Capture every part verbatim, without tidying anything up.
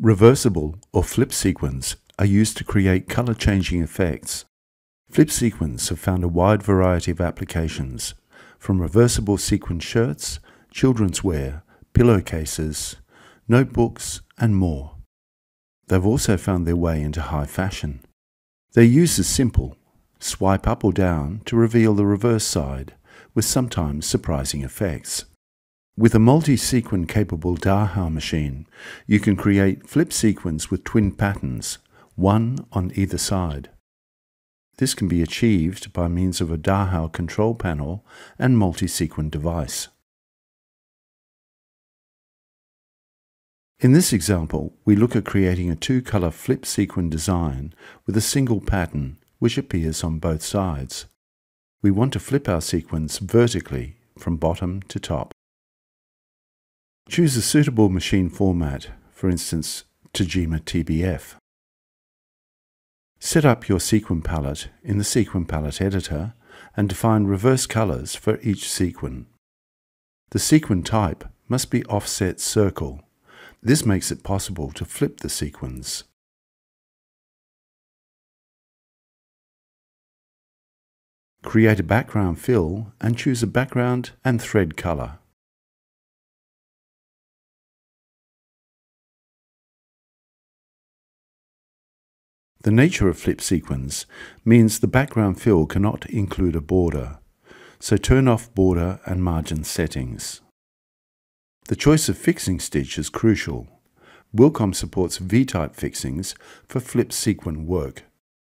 Reversible or flip sequins are used to create color-changing effects. Flip sequins have found a wide variety of applications, from reversible sequin shirts, children's wear, pillowcases, notebooks, and more. They've also found their way into high fashion. Their use is simple. Swipe up or down to reveal the reverse side, with sometimes surprising effects. With a multi-sequin capable Dahau machine, you can create flip sequins with twin patterns, one on either side. This can be achieved by means of a Dahau control panel and multi-sequin device. In this example, we look at creating a two-color flip sequin design with a single pattern which appears on both sides. We want to flip our sequins vertically from bottom to top. Choose a suitable machine format, for instance, Tajima T B F. Set up your sequin palette in the sequin palette editor and define reverse colors for each sequin. The sequin type must be offset circle. This makes it possible to flip the sequins. Create a background fill and choose a background and thread color. The nature of flip sequins means the background fill cannot include a border, so turn off border and margin settings. The choice of fixing stitch is crucial. Wilcom supports V-type fixings for flip sequin work.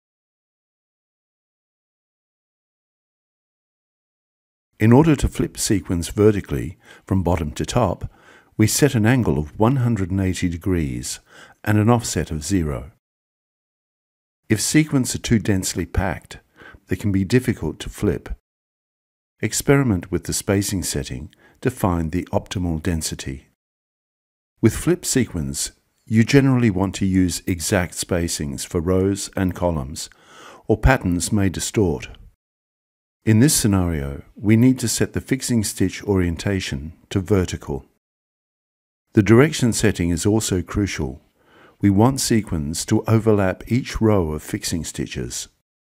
In order to flip sequins vertically from bottom to top, we set an angle of one hundred eighty degrees and an offset of zero. If sequins are too densely packed, they can be difficult to flip. Experiment with the spacing setting to find the optimal density. With flip sequins, you generally want to use exact spacings for rows and columns, or patterns may distort. In this scenario, we need to set the fixing stitch orientation to vertical. The direction setting is also crucial. We want sequins to overlap each row of fixing stitches.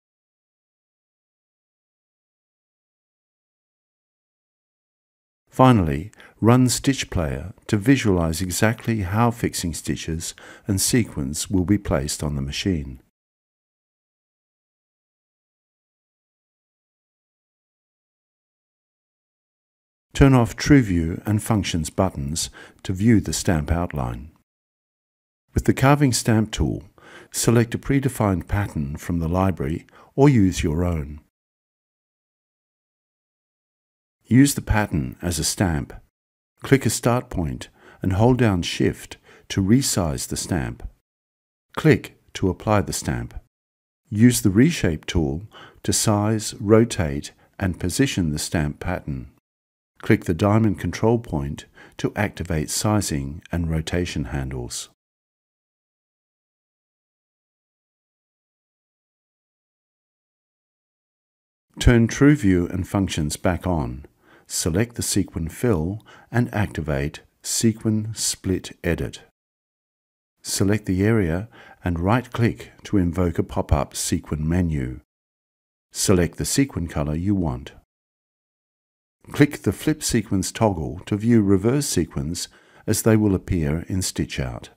Finally, run Stitch Player to visualize exactly how fixing stitches and sequins will be placed on the machine. Turn off True View and Functions buttons to view the stamp outline. With the Carving Stamp tool, select a predefined pattern from the library or use your own. Use the pattern as a stamp. Click a start point and hold down Shift to resize the stamp. Click to apply the stamp. Use the Reshape tool to size, rotate, and position the stamp pattern. Click the diamond control point to activate sizing and rotation handles. Turn True View and Functions back on. Select the sequin fill and activate Sequin Split Edit. Select the area and right-click to invoke a pop-up sequin menu. Select the sequin color you want. Click the Flip Sequins toggle to view reverse sequins as they will appear in Stitch Out.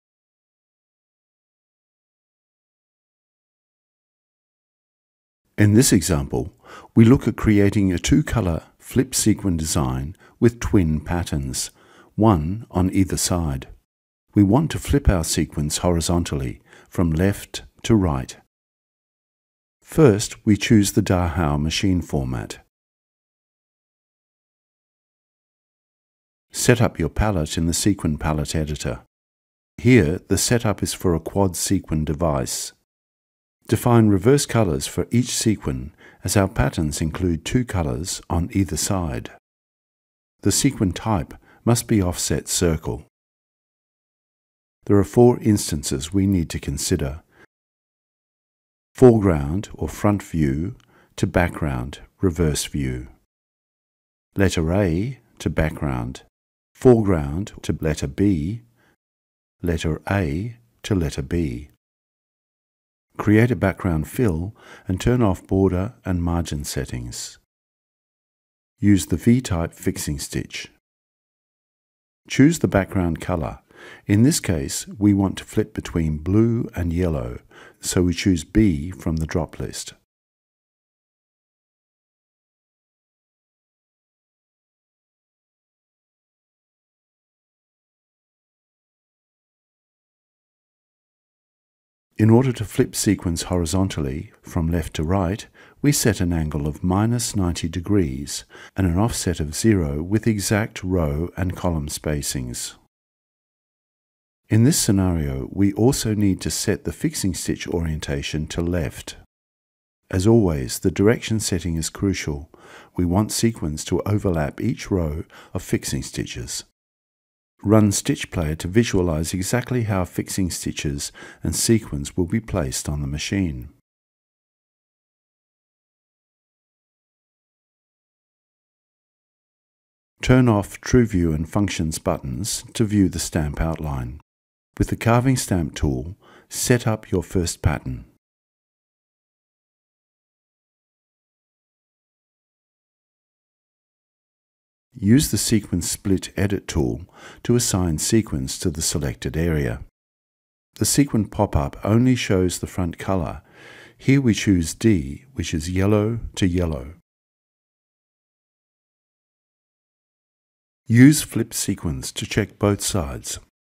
In this example, we look at creating a two-color flip sequin design with twin patterns, one on either side. We want to flip our sequins horizontally from left to right. First, we choose the Dahau machine format. Set up your palette in the Sequin Palette Editor. Here, the setup is for a quad sequin device. Define reverse colors for each sequin as our patterns include two colors on either side. The sequin type must be offset circle. There are four instances we need to consider. Foreground or front view to background reverse view. Letter A to background, foreground to letter B, letter A to letter B. Create a background fill and turn off border and margin settings. Use the V-type fixing stitch. Choose the background color. In this case, we want to flip between blue and yellow, so we choose B from the drop list. In order to flip sequins horizontally from left to right, we set an angle of minus ninety degrees and an offset of zero with exact row and column spacings. In this scenario, we also need to set the fixing stitch orientation to left. As always, the direction setting is crucial. We want sequins to overlap each row of fixing stitches. Run Stitch Player to visualize exactly how fixing stitches and sequins will be placed on the machine. Turn off True View and Functions buttons to view the stamp outline. With the Carving Stamp tool, set up your first pattern. Use the Sequence Split Edit tool to assign sequins to the selected area. The sequin pop-up only shows the front color. Here we choose D, which is yellow to yellow. Use Flip Sequins to check both sides.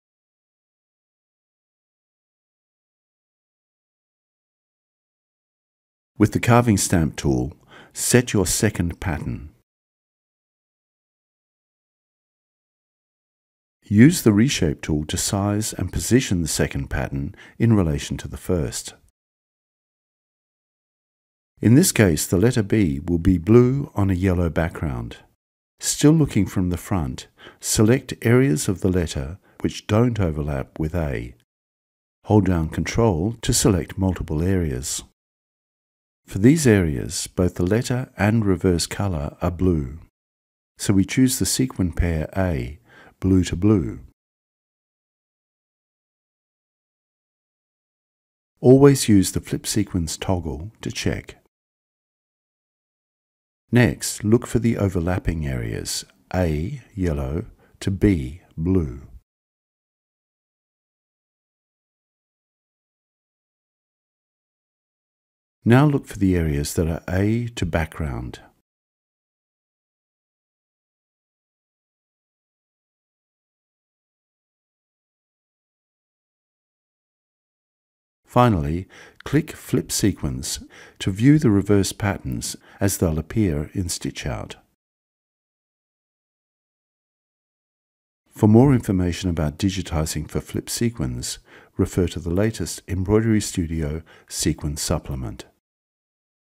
With the Carving Stamp tool, set your second pattern. Use the Reshape tool to size and position the second pattern in relation to the first. In this case, the letter B will be blue on a yellow background. Still looking from the front, select areas of the letter which don't overlap with A. Hold down Control to select multiple areas. For these areas, both the letter and reverse color are blue. So we choose the sequin pair A, blue to blue. Always use the Flip Sequins toggle to check. Next, look for the overlapping areas A, yellow, to B, blue. Now look for the areas that are A to background. Finally, click Flip Sequins to view the reverse patterns as they'll appear in Stitch Out. For more information about digitizing for flip sequins, refer to the latest EmbroideryStudio Sequin Supplement.